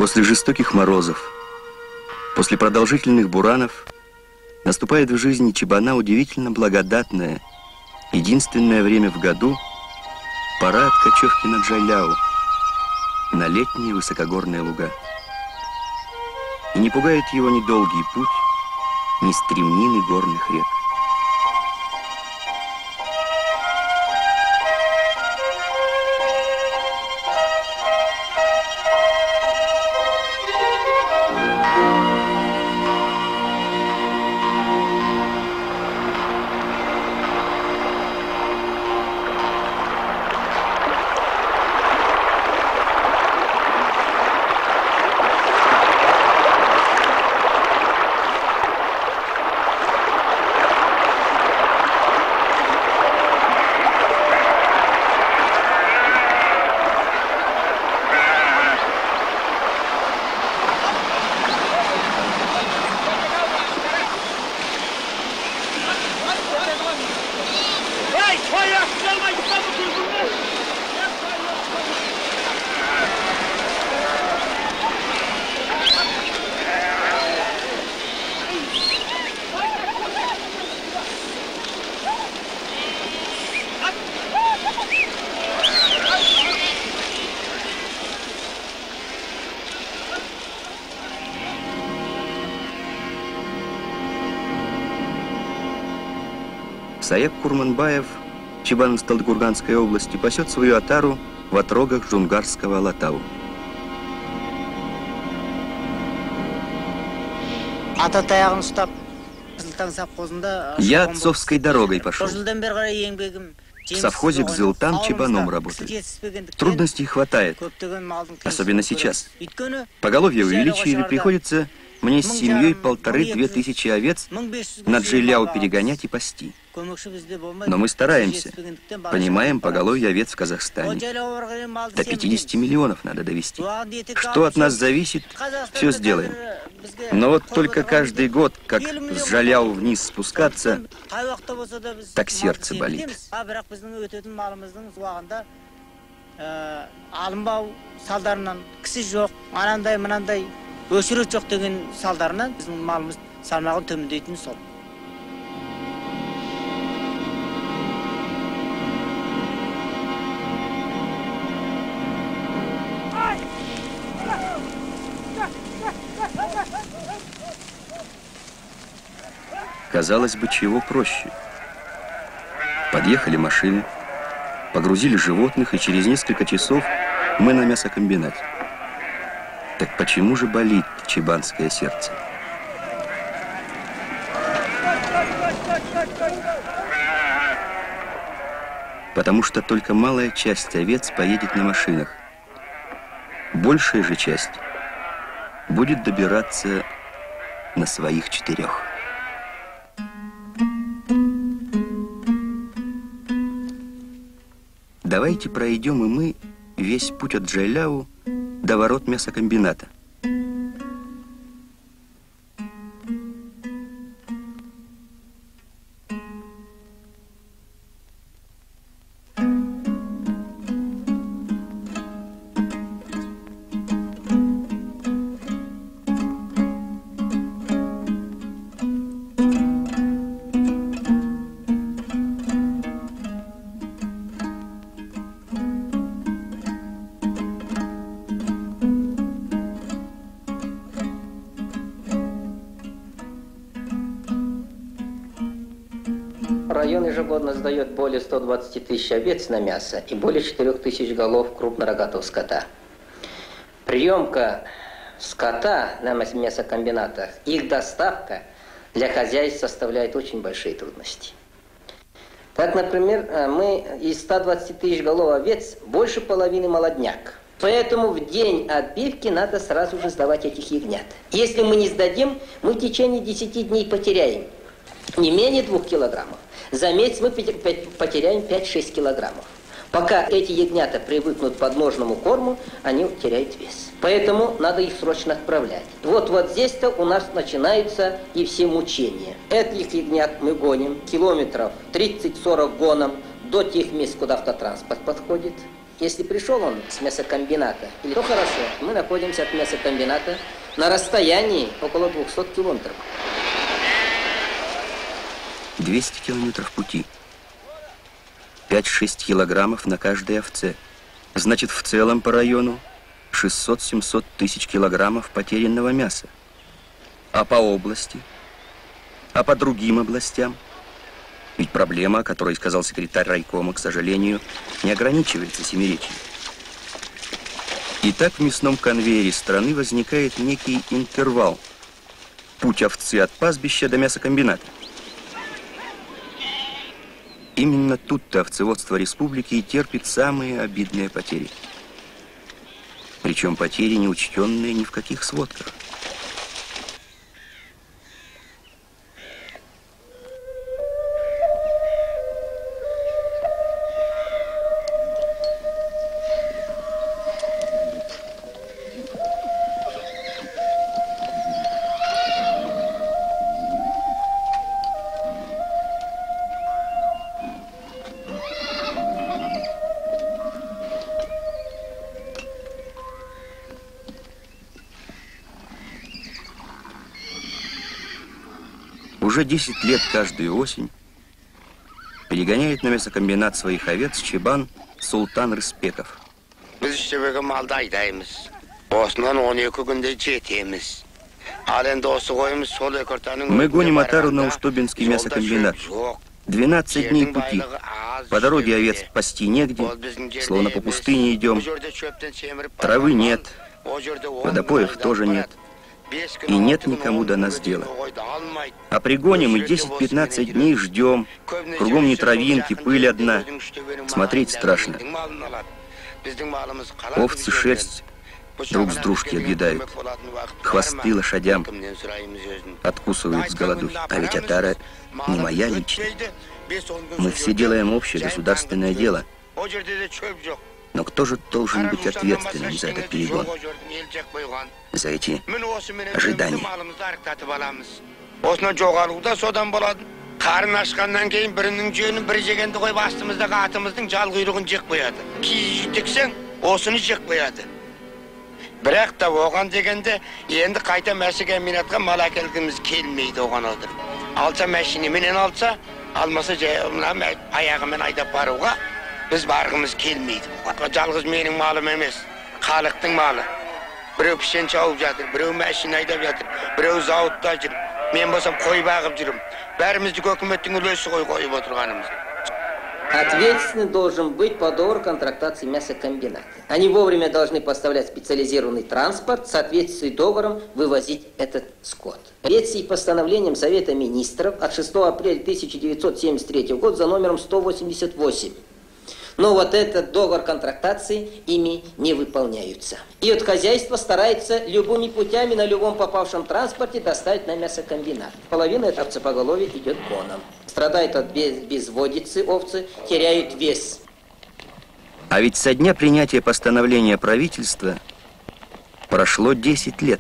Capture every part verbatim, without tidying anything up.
После жестоких морозов, после продолжительных буранов наступает в жизни чебана удивительно благодатное, единственное время в году — пора от кочевки на Джайляу, на летние высокогорные луга. И не пугает его ни долгий путь, ни стремнины горных рек. Саяб Курманбаев, чебан из Талдыкурганской области, пасет свою отару в отрогах Джунгарского Алатау. Я отцовской дорогой пошел. В совхозе к Зылтам чебаном работаю. Трудностей хватает, особенно сейчас. Поголовье увеличили, приходится мне с семьей полторы-две тысячи овец на Джайляу перегонять и пасти. Но мы стараемся. Понимаем, поголовье овец в Казахстане до пятидесяти миллионов надо довести. Что от нас зависит, все сделаем. Но вот только каждый год, как с Джайляу вниз спускаться, так сердце болит. Өшірі жоқ деген салдарынан біздің малымыз салмағын төмендейтін сол. Казалось бы, чего проще. Подъехали машины, погрузили животных, и через несколько часов мы на мясокомбинате. Так почему же болит чебанское сердце? Потому что только малая часть овец поедет на машинах. Большая же часть будет добираться на своих четырех. Давайте пройдем и мы весь путь от Джайляу до ворот мясокомбината. Район ежегодно сдает более ста двадцати тысяч овец на мясо и более четырёх тысяч голов крупнорогатого скота. Приемка скота на мясокомбинатах, их доставка для хозяйств составляет очень большие трудности. Так, например, мы из ста двадцати тысяч голов овец больше половины молодняк. Поэтому в день отбивки надо сразу же сдавать этих ягнят. Если мы не сдадим, мы в течение десяти дней потеряем не менее двух килограммов. За месяц мы потеряем пять-шесть килограммов. Пока эти ягнята привыкнут к подножному корму, они теряют вес. Поэтому надо их срочно отправлять. Вот вот здесь-то у нас начинаются и все мучения. Этих ягнят мы гоним километров тридцать-сорок гоном до тех мест, куда автотранспорт подходит. Если пришел он с мясокомбината, то хорошо, мы находимся от мясокомбината на расстоянии около двухсот километров. двести километров пути. пять-шесть килограммов на каждой овце. Значит, в целом по району шестьсот-семьсот тысяч килограммов потерянного мяса. А по области? А по другим областям? Ведь проблема, о которой сказал секретарь райкома, к сожалению, не ограничивается Семиречьем. Итак, в мясном конвейере страны возникает некий интервал. Путь овцы от пастбища до мясокомбината. Именно тут-то овцеводство республики и терпит самые обидные потери. Причем потери, не учтенные ни в каких сводках. Уже десять лет каждую осень перегоняет на мясокомбинат своих овец чебан Султан Рыспеков. Мы гоним отару на Уштобинский мясокомбинат. двенадцать дней пути. По дороге овец пасти негде, словно по пустыне идем. Травы нет, водопоев тоже нет. И нет никому до нас дела. А пригоним и десять-пятнадцать дней ждем. Кругом не травинки, пыль одна. Смотреть страшно. Овцы шерсть друг с дружки объедают. Хвосты лошадям откусывают с голодухи. А ведь отара не моя личная. Мы все делаем общее государственное дело. Но кто же должен быть ответственным за этот перегон? За эти ожидания? Karın aşkandan keyin birinin cüğünün bir jegende koyup astımızdaki atımыздың жал куйругун жек коёду. Кийип дексең, осуну жек коёду. Бирок да оган дегенде энди кайта мясокомбинатка мал акелгибиз келмейди оган отуруп. Алса машина менен алса, алмаса мына аягы менен айдап барууга биз баргыбыз келмейди. Жалгыз менин малым эмес, халыктын малы. Бирөө пишен чабып жатыр, бирөө машина айдап жатыр, бирөө заводдо жүр. Мен болсам кой багып жүрүм. Бәрімізді өкіметтің үлесі қой қойып отырғанымыз. Ответственный должен быть по договору контрактации мясокомбината. Они вовремя должны поставлять специализированный транспорт, в соответствии с договором вывозить этот скот. В соответствии с постановлением Совета Министров от шестого апреля тысяча девятьсот семьдесят третьего года за номером сто восемьдесят восемь. Но вот этот договор контрактации ими не выполняются. И вот хозяйство старается любыми путями на любом попавшем транспорте доставить на мясокомбинат. Половина этого овцепоголовья идет гоном. Страдают от безводицы овцы, теряют вес. А ведь со дня принятия постановления правительства прошло десять лет.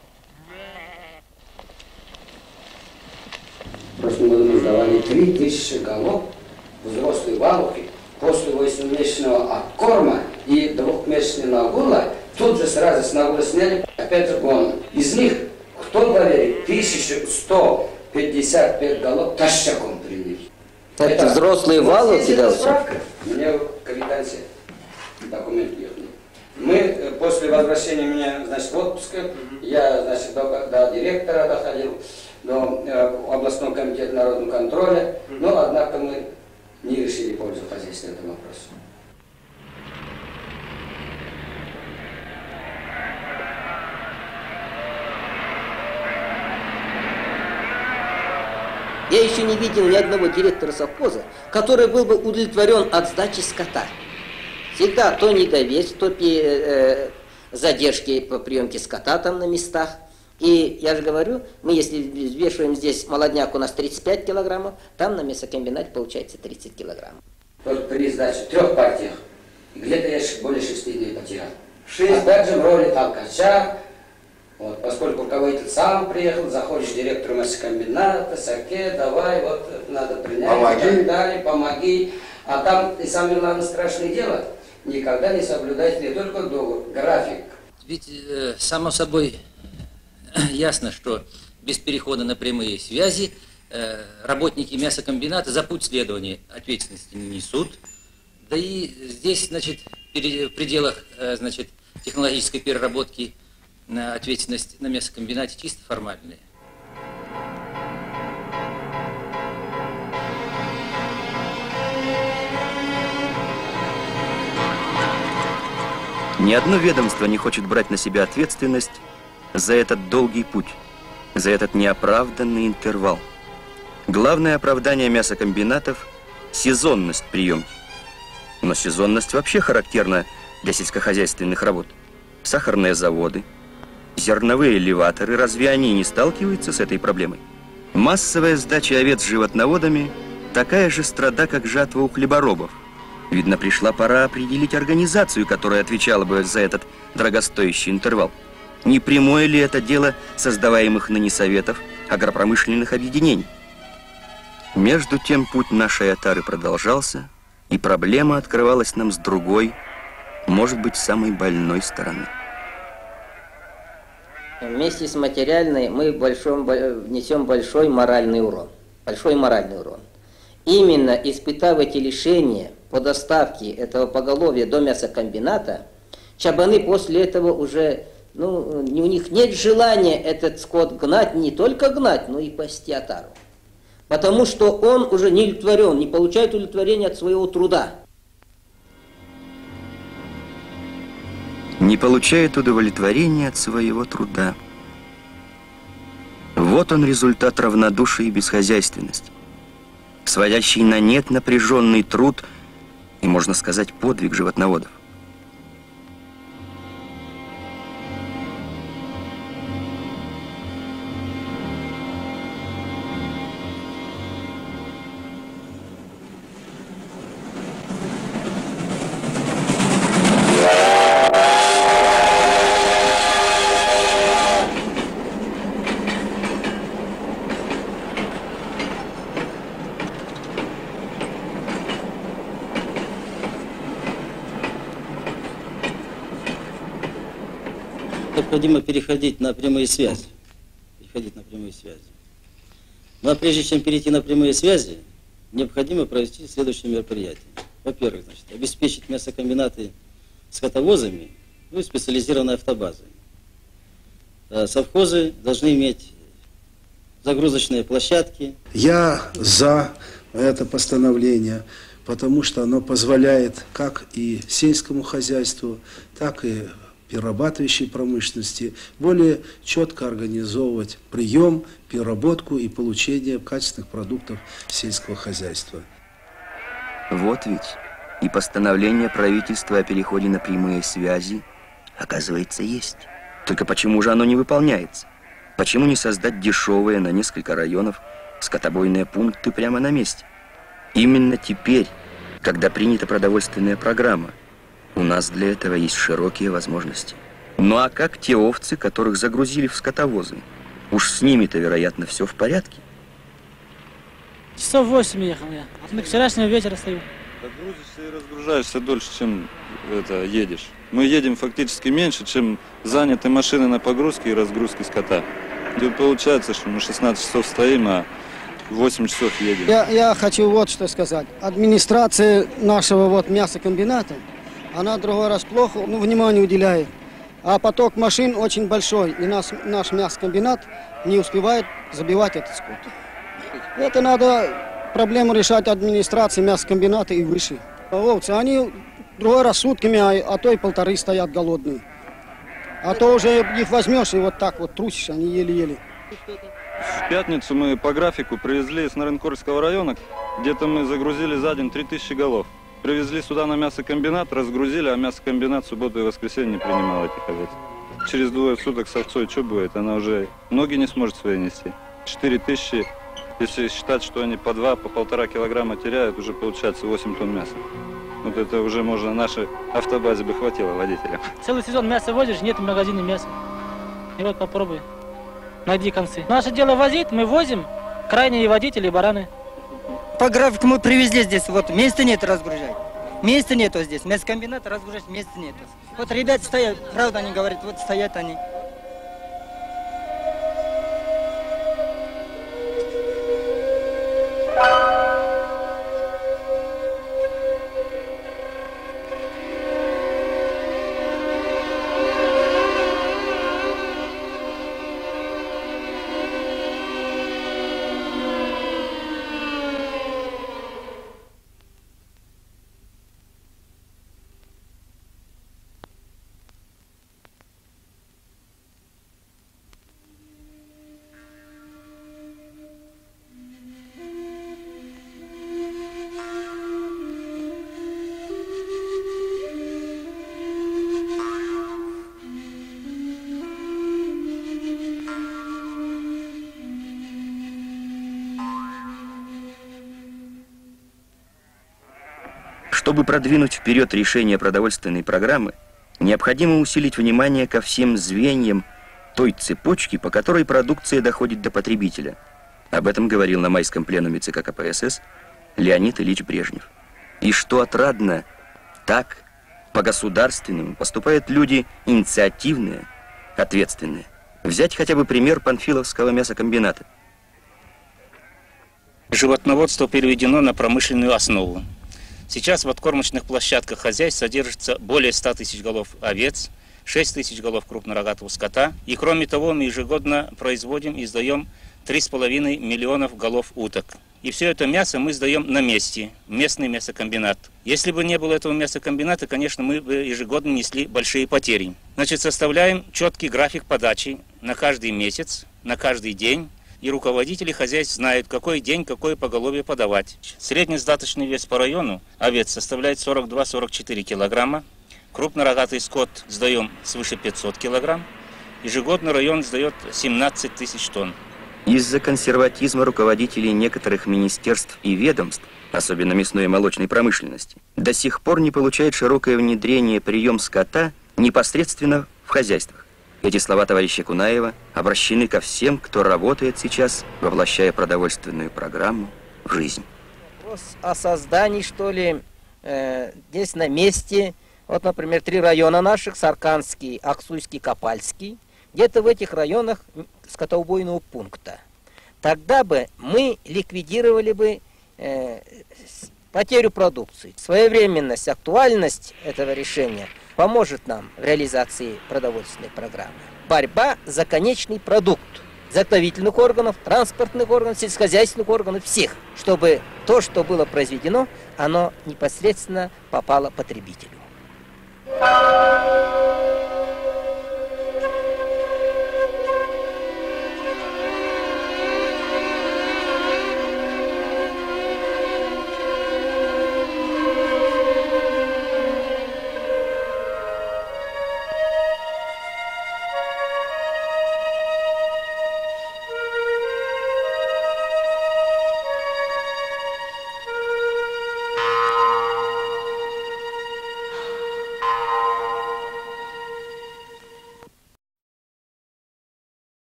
В прошлом году мы сдавали три тысячи голов взрослой валухи. После восьмимесячного откорма и двухмесячного нагула тут же сразу с нагула сняли, опять же гон. Из них, кто поверит, тысяча сто пятьдесят пять голов тащаком приняли. Это, это взрослые валухи, да? Мне в квитанции документ ехали. Мы после возвращения меня, значит, в отпуске, я, значит, до, до директора доходил, до э, областного комитета народного контроля, но, однако, мы не решили пользу хозяйства этому вопросу. Я еще не видел ни одного директора совхоза, который был бы удовлетворен от сдачи скота. Всегда то недовес, то э, задержки по приемке скота там на местах. И я же говорю, мы если взвешиваем здесь молодняк у нас тридцать пять килограммов, там на мясокомбинате получается тридцать килограммов. Только при сдаче в трех партиях, где-то я более шести дней потерял. Шесть также в роли толкача, вот, поскольку руководитель сам приехал, заходишь к директору мясокомбината, саке, давай, вот надо принять, помоги. Так далее, помоги. А там, и самое главное страшное дело, никогда не соблюдать не только договор, график. Ведь, э, само собой, ясно, что без перехода на прямые связи э, работники мясокомбината за путь следования ответственности не несут. Да и здесь, значит, в пределах, э, значит, технологической переработки на ответственность на мясокомбинате чисто формальная. Ни одно ведомство не хочет брать на себя ответственность за этот долгий путь, за этот неоправданный интервал. Главное оправдание мясокомбинатов – сезонность приемки. Но сезонность вообще характерна для сельскохозяйственных работ. Сахарные заводы, зерновые элеваторы, разве они не сталкиваются с этой проблемой? Массовая сдача овец животноводами – такая же страда, как жатва у хлеборобов. Видно, пришла пора определить организацию, которая отвечала бы за этот дорогостоящий интервал. Не прямое ли это дело создаваемых ныне советов агропромышленных объединений? Между тем путь нашей отары продолжался, и проблема открывалась нам с другой, может быть, самой больной стороны. Вместе с материальной мы большой, внесем большой моральный урон. Большой моральный урон. Именно испытав эти лишения по доставке этого поголовья до мясокомбината, чабаны после этого уже, ну, у них нет желания этот скот гнать, не только гнать, но и пасти отару. Потому что он уже не удовлетворен, не получает удовлетворения от своего труда. Не получает удовлетворения от своего труда. Вот он результат равнодушия и бесхозяйственности, сводящий на нет напряженный труд и, можно сказать, подвиг животноводов. Необходимо переходить на прямые связи. Переходить на прямые связи. Ну а прежде чем перейти на прямые связи, необходимо провести следующие мероприятия. Во-первых, значит, обеспечить мясокомбинаты скотовозами, ну и специализированной автобазой. Совхозы должны иметь загрузочные площадки. Я за это постановление, потому что оно позволяет как и сельскому хозяйству, так и перерабатывающей промышленности более четко организовывать прием, переработку и получение качественных продуктов сельского хозяйства. Вот ведь и постановление правительства о переходе на прямые связи, оказывается, есть. Только почему же оно не выполняется? Почему не создать дешевые на несколько районов скотобойные пункты прямо на месте? Именно теперь, когда принята продовольственная программа, у нас для этого есть широкие возможности. Ну а как те овцы, которых загрузили в скотовозы? Уж с ними-то, вероятно, все в порядке. Часов восемь ехал я. До вчерашнего вечера стою. Грузишься и разгружаешься дольше, чем это, едешь. Мы едем фактически меньше, чем заняты машины на погрузке и разгрузке скота. И получается, что мы шестнадцать часов стоим, а восемь часов едем. Я, я хочу вот что сказать. Администрация нашего вот мясокомбината, она другой раз плохо, ну, внимание уделяет. А поток машин очень большой, и нас, наш мясокомбинат не успевает забивать этот скот. Это надо проблему решать администрации мясокомбината и выше. Овцы, они другой раз сутками, а, а то и полторы стоят голодные. А то уже их возьмешь и вот так вот трусишь, они еле-еле. В пятницу мы по графику привезли из Нарынкорского района, где-то мы загрузили за день три тысячи голов. Привезли сюда на мясокомбинат, разгрузили, а мясокомбинат в субботу и воскресенье не принимал этих овец. Через двое суток с овцой что будет? Она уже ноги не сможет свои нести. четыре тысячи, если считать, что они по два, по полтора килограмма теряют, уже получается восемь тонн мяса. Вот это уже можно нашей автобазе бы хватило водителям. Целый сезон мясо возишь, нет в магазине мяса. И вот попробуй, найди концы. Наше дело возить, мы возим крайние водители и бараны. По графику мы привезли здесь, вот места нет разгружать. Места нету здесь. Мясокомбинат разгружать места нету. Вот ребята стоят, правда они говорят, вот стоят они. Чтобы продвинуть вперед решение продовольственной программы, необходимо усилить внимание ко всем звеньям той цепочки, по которой продукция доходит до потребителя. Об этом говорил на майском пленуме ЦК КПСС Леонид Ильич Брежнев. И что отрадно, так по-государственному поступают люди инициативные, ответственные. Взять хотя бы пример Панфиловского мясокомбината. Животноводство переведено на промышленную основу. Сейчас в откормочных площадках хозяйств содержится более ста тысяч голов овец, шесть тысяч голов крупнорогатого скота. И кроме того, мы ежегодно производим и сдаем три с половиной миллионов голов уток. И все это мясо мы сдаем на месте, в местный мясокомбинат. Если бы не было этого мясокомбината, конечно, мы бы ежегодно несли большие потери. Значит, составляем четкий график подачи на каждый месяц, на каждый день. И руководители хозяйств знают, какой день, какое поголовье подавать. Средний сдаточный вес по району овец составляет сорок два — сорок четыре килограмма. Крупнорогатый скот сдаем свыше пятисот килограмм. Ежегодно район сдает семнадцать тысяч тонн. Из-за консерватизма руководителей некоторых министерств и ведомств, особенно мясной и молочной промышленности, до сих пор не получает широкое внедрение прием скота непосредственно в хозяйствах. Эти слова товарища Кунаева обращены ко всем, кто работает сейчас, воплощая продовольственную программу в жизнь. Вопрос о создании, что ли, э, здесь на месте. Вот, например, три района наших: Сарканский, Аксуйский, Копальский. Где-то в этих районах скотоубойного пункта. Тогда бы мы ликвидировали бы э, потерю продукции. Своевременность, актуальность этого решения поможет нам в реализации продовольственной программы. Борьба за конечный продукт заготовительных органов, транспортных органов, сельскохозяйственных органов, всех, чтобы то, что было произведено, оно непосредственно попало потребителю.